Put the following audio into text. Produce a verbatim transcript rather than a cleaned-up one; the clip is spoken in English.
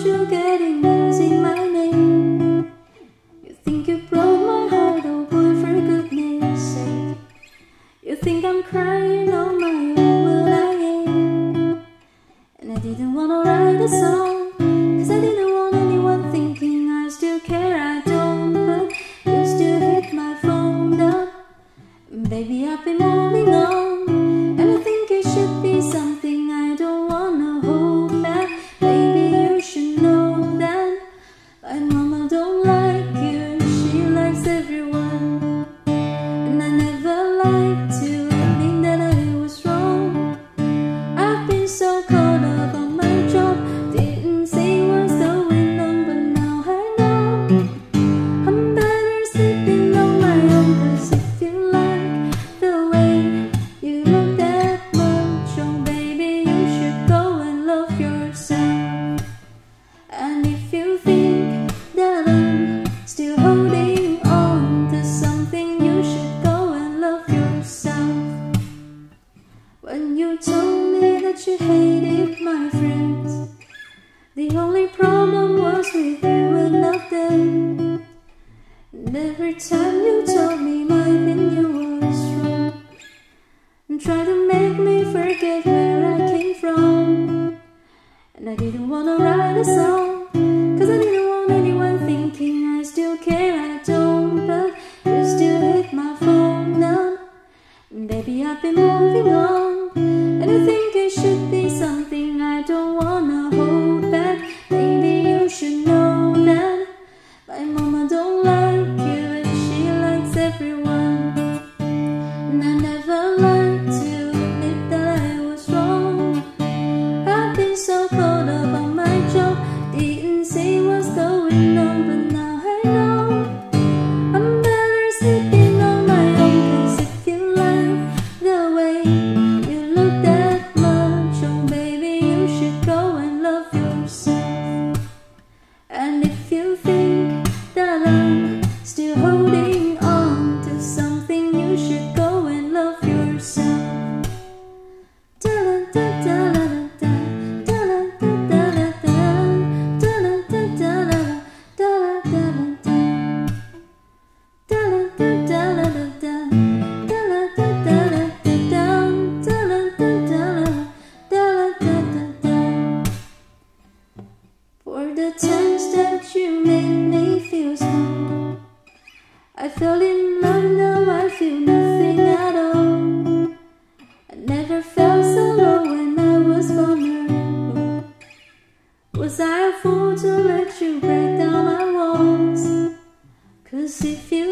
you getting using my name? You think you broke my heart, oh boy, for goodness sake. You think I'm crying on my own, well I ain't. And I didn't wanna write a song, cause I didn't want anyone thinking I still care, I don't. But you still hit my phone up, and baby I've been moving on. And I think it should be something I don't wanna hold back. Baby, you should know that my mama don't like you, she likes everyone. And I never like to admit that I was wrong. I've been so caught up on my job, didn't say what's going on, but now I know I'm better sleeping on my own. Cause if you like the way you look that much, oh baby, you should go and love yourself. And if you think that I'm still holding on to something, you should go and love yourself. When you told me that you hated my friends, the only problem was with you and not them. And every time you told me my opinion was wrong, and tried to make me forget where I came from. And I didn't wanna write a song, cause I didn't want anyone thinking I still care, I don't. But you still hit my phone up, and baby I've been moving on. And I think it should be something I don't wanna hold back. Baby, you should know that my mama don't like you, and she likes everyone. And I never like to admit that I was wrong. I've been so caught up on my job, didn't say what's going on, but now I know I'm better sleeping on my own. Cause if you like the way you look that much, oh baby, you should go and love yourself. And if you think that I'm still holding on to something, you should go and love yourself. For the times that you made me feel small, I fell in love, now I feel nothing at all. I never felt so low when I was vulnerable. Was I a fool to let you break down my walls? Cause if you